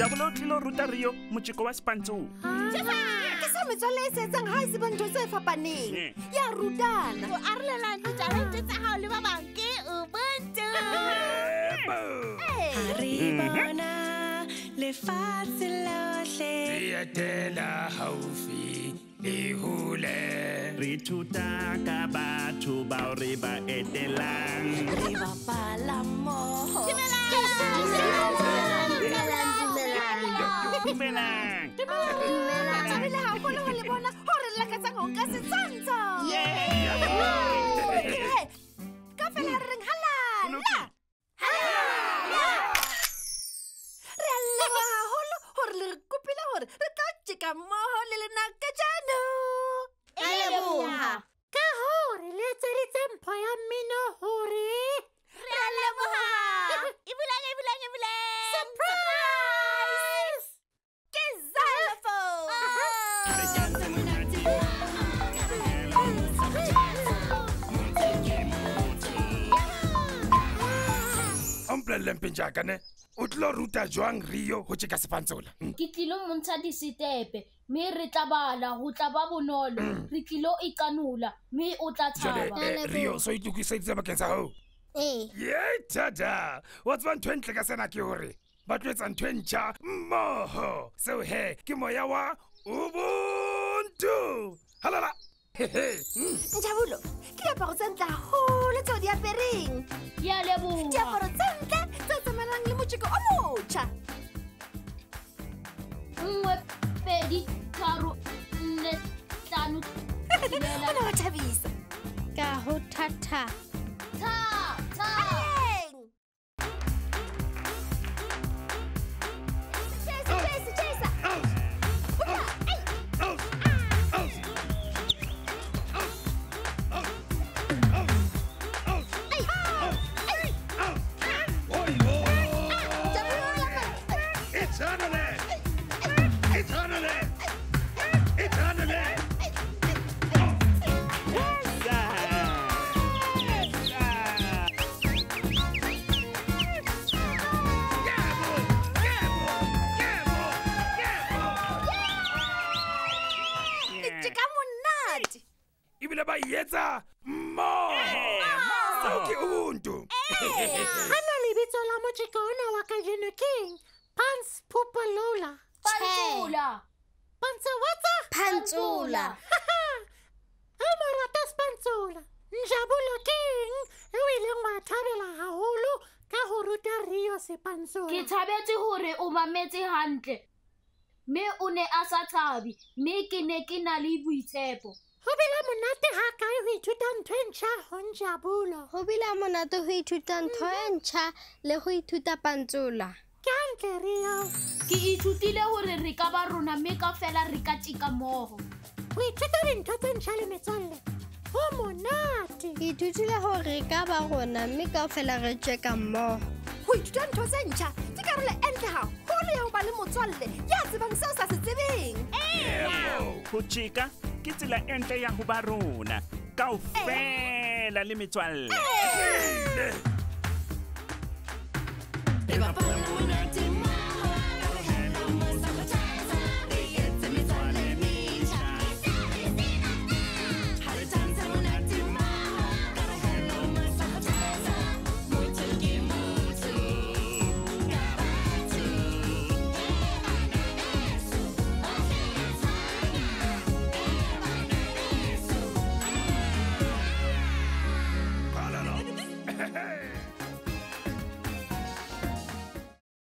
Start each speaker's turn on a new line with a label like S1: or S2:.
S1: Njabulo le ruta Rio motjeko wa Pantsula.
S2: Ke sa metswalle e setsang ha e se bontho tse fapaneng. Ya rutana.
S3: O arolelana ditalente tsa hao le ba bang ke Ubuntu.
S4: Re bona lefatshe lohle.
S5: Re etela haufi le hole.
S1: Re thuta ka batho bao re ba etelang.
S4: Re bapala mmoho.
S1: Dumelang.
S2: Thabile haholo ho le bona hore le lakatsang ho nka setshwantsho. Ka fela re reng halala. Re a leboha haholo hore le re kopile hore re tla tjeka mmoho le lena kajeno.
S3: A leboha.
S2: Ka hore le etseditse mpho ya mmino hore
S3: Re a leboha. Ibulang.
S2: surprise! Ke xylophone.
S5: Omplele mpinjakane. O tlo ruta jwang Rio ho tjeka Pantsula.
S6: Ke tlilo montsha disetepe mme re tla bala ho tla ba bonolo re tlilo ikanula mme o tla thaba.
S5: Jwale Rio so itukiseditse bakeng sa ho. Tada. What's one twenty ka sena ke hore? Ba tloetsa ntho e ntjha mmoho. So he ke moya wa Ubuntu. Halala.
S2: Njabulo, ke diaparo tse ntle haholo tseo di apereng.
S6: Ya leboha.
S2: Diaparo tse ntle tse tsamaelanang le motjeko o motjha.
S6: 1 2 3 4 5
S2: Ona wa thabisa.
S4: Ka ho thata.
S2: Bang! Chesa.
S5: Ibile ba yetsa mmoho. So ke Ubuntu.
S2: Hana lebitso la motjeko ona wa kajeno king. Pantsula.
S4: Pantsula.
S2: Amorata Pantsula. Njabulo king. O ile ngwa thabela haholo ka ho ruta Rio se Pantsula.
S6: Ke thabetse hore o mametse hantle mme o ne a sa thabi mme ke ne ke na le boitshepo.
S2: Ho bila monate ha kae ho ithuta ntho e ntjha ho Njabulo.
S4: Ho bila monate ho ithuta ntho e ntjha le ho ithuta Pantsula.
S2: Ke hantle Rio.
S6: Ke ithutile hore re ka ba rona mme ka fela re ka tjeka mmoho.
S2: Ho ithuta dintho tse ntjha le metswalle. Ho monate.
S4: Ke ithutile hore re ka ba rona mme ka fela re tjeka mmoho.
S2: Ho ithuta ntho tse ntjha ke karolo e ntle haholo ya ho ba le motswalle ya tsebang seo sa se tsebeng.
S1: Ho tjeka ke tsela e ntle ya ho ba rona kaofela le metswalle.
S4: Re bapala monate